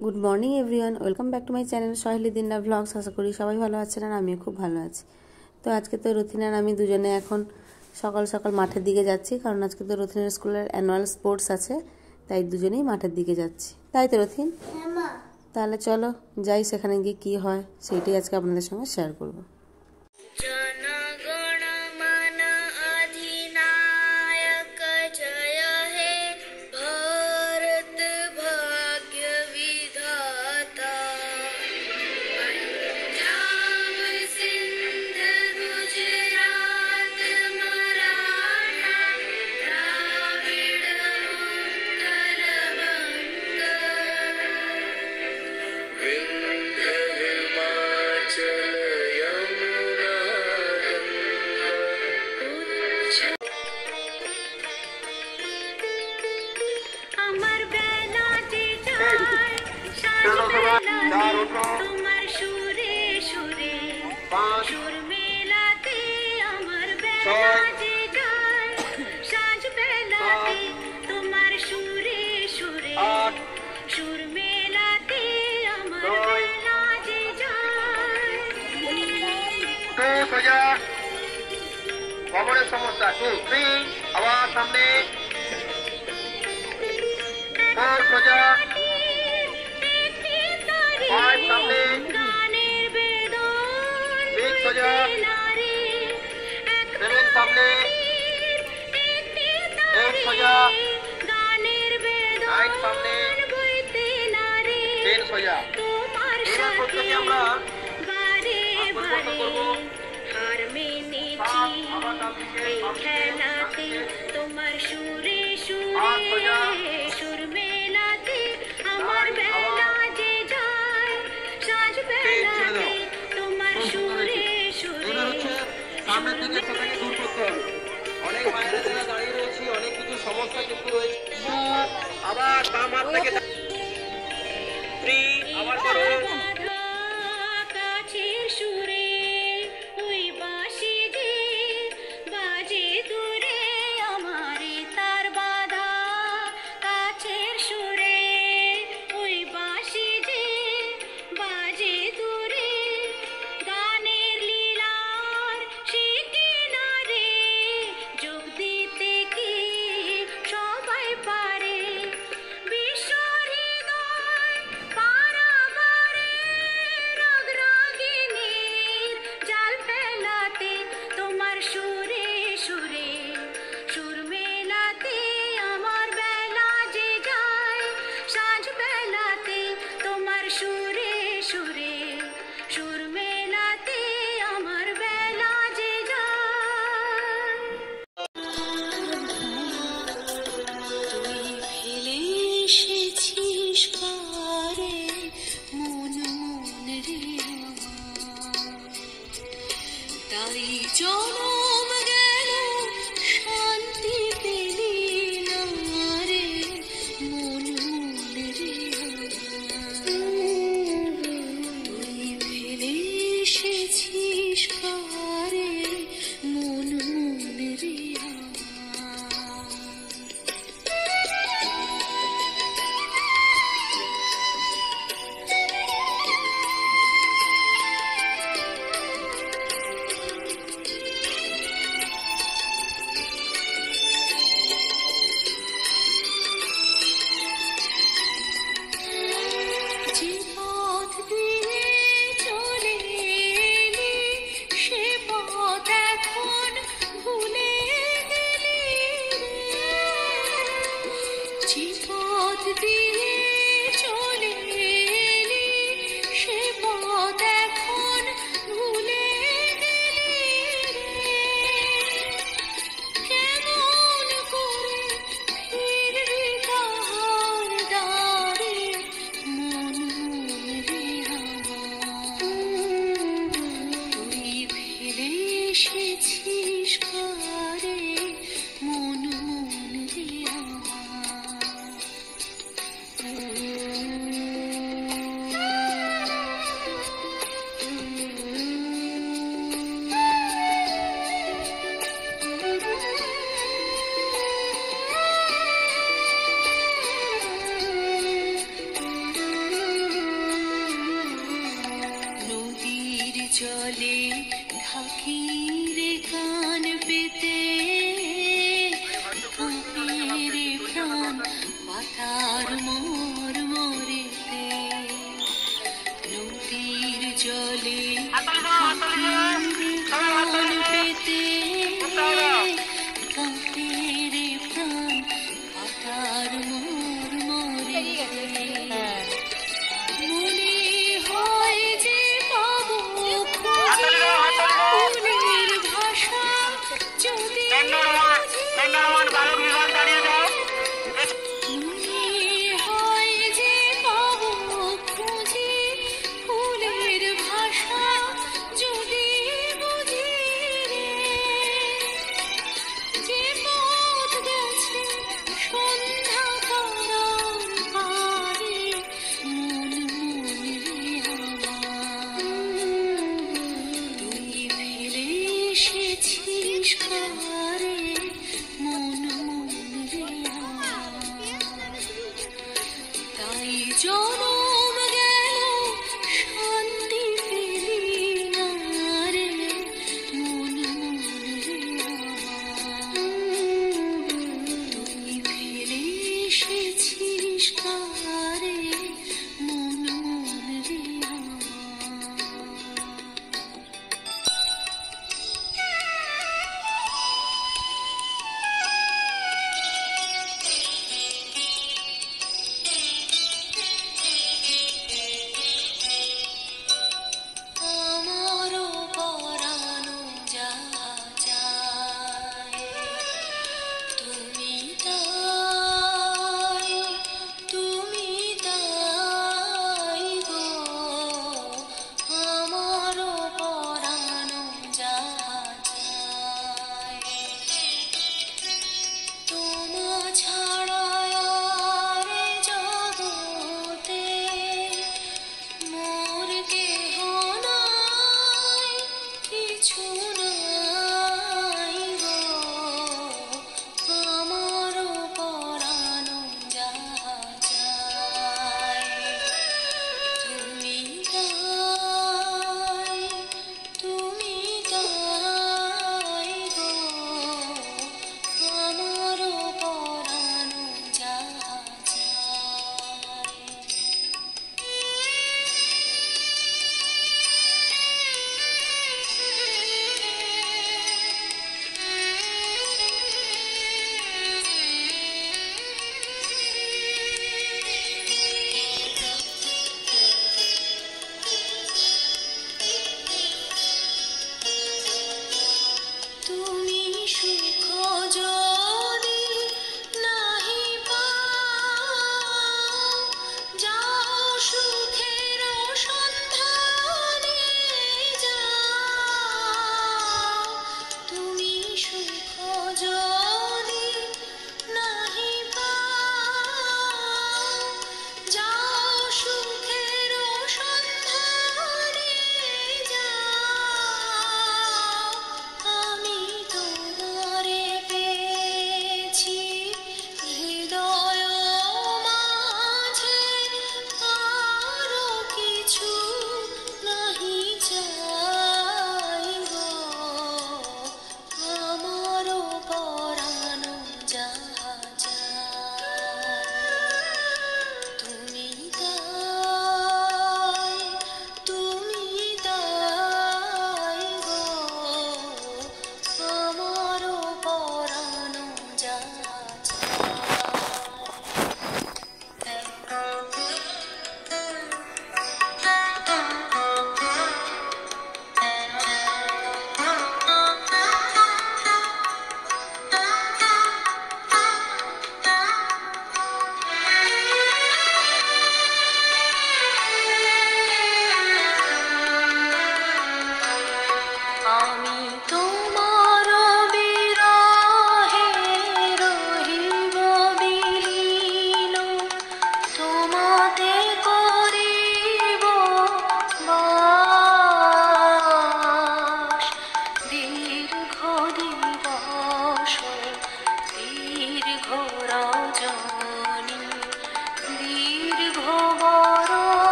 Good morning everyone, welcome back to my channel Saheli Dinna blogs. আশা করি সবাই ভালো আছেন আর আমিও খুব ভালো আছি। তো আজকে তো রথিন আর আমি দুজনে এখন সকাল সকাল মাঠের দিকে যাচ্ছি, কারণ আজকে তো রথিনের স্কুলের অ্যানুয়াল স্পোর্টস আছে, তাই দুজনেই মাঠের দিকে যাচ্ছি। তাই তো রথিন? তাহলে চলো যাই, সেখানে গিয়ে কী হয় সেইটাই আজকে আপনাদের সঙ্গে শেয়ার করবো। তোমার সুরে সুরে সুর মেলাতে আমার বেলা যে যায়, সাঁঝ বেলাতে তোমার সুরে সুরে সুর মেলাতে আমার বেলা যে যায়। খবরের সমস্যা 2 3 আবার সামনে সোজা 5 সামনে গানের বেদন 6 সোজা 7 সামনে 8 সোজা গানের বেদন 9 সামনে বইতে নারে 10 সোজা। তোমার এবার সাথে আমরা বারে বারে করব হার মেনেছি এই খেলাতে, তোমার সুরে সুরে সুর মেলাতে আমার বেলা যে যায়, সাঁঝ বেলাতে তোমার সুরে সুরে সামনের দিকে সেটাকে দূর করতে হবে। অনেক মায়েরা যারা দাঁড়িয়ে রয়েছে, অনেক কিছু সমস্যা কিন্তু রয়েছে। আবার বাম হাত থেকে 3 আবার করো। কাছের সুরে ওই বাঁশি যে বাজে দূরে আমারে তার বাধা, কাছের সুরে ওই বাঁশি যে বাজে দূরে গানের লীলার সে কিনারে যোগ দিতে কি সবাই পারে, বিশ্ব হৃদয় পারাবারে রাগ রাগিনীর জাল ফেলাতে তোমার সুরে সুরে সুর মেলাতে আমার বেলা যে যায়, সাঁঝ বেলাতে তোমার সুরে সুরে সুর মেলাতে আমার বেলা যে যায়। তুই ফেলে এসেছিস কারে মন মন রে আমার, তাই জনম গেল শান্তি পেলি না রে মন মন রে আমার। তুই ফেলে এসেছিস কারে মন মন রে আমার। যে পথ দিয়ে চলে এলি সে পথ এখন ভুলে গেলি রে। যে পথ দিয়ে চলে এলি সে পথ এখন ভুলে গেলি রে। কেমন করে ফিরবি তাহার দ্বারে মন মন রে আমার। তুই ফেলে এসেছিস কারে মন মন রে আমার। পাখিরে কান পেতে কাঁপে প্রাণ পাতার মোর মরেতে নদীর জলে পাখিরে কান পেতে কাঁপে প্রাণ পাতার মোর মরেতে মনে হয় যে পাবো খুঁজে ফুলের ভাষা যদি মনে হয় যে পাবো খুঁজে ফুলের ভাষা যদি বুঝি রে যে পথ গেছে সন্ধ্যা তারার পারে মন রে আমার তুই ফিরে এসেছিস কারে মন রে আমার তাই জনম গেল শান্তি পেলি না রে মন রে আমার তুই ফিরে এসেছিস কারে মন রে আমার আমারও পরানো যা যায় তুমি তাই গো আমারও পরানো যা যায় তোমা ছাড়া আর জগতে মোর কেহ নাই কিছু নাই গো আমারও পরানো যা যায় তুমি তাই গো আমারও পরানো যা যায়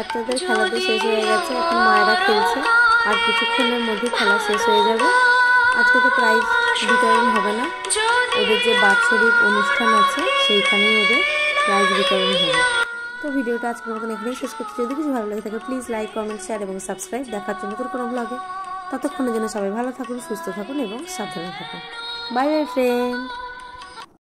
বাচ্চাদের খেলা তো শেষ হয়ে গেছে, এখন মায়েরা খেলছে, আর কিছুক্ষণের মধ্যে খেলা শেষ হয়ে যাবে। আজকে তো প্রাইজ বিতরণ হবে না, ওদের যে বাৎসরিক অনুষ্ঠান আছে সেইখানেই ওদের প্রাইজ বিতরণ হবে। তো ভিডিওটা আজকের মতন এখানেই শেষ করছি। যদি কিছু ভালো লাগে থাকে প্লিজ লাইক, কমেন্ট, শেয়ার এবং সাবস্ক্রাইব। দেখার জন্য কোনো ব্লগে, ততক্ষণের জন্য সবাই ভালো থাকুন, সুস্থ থাকুন এবং সাবধানে থাকুন। Bye bye friend.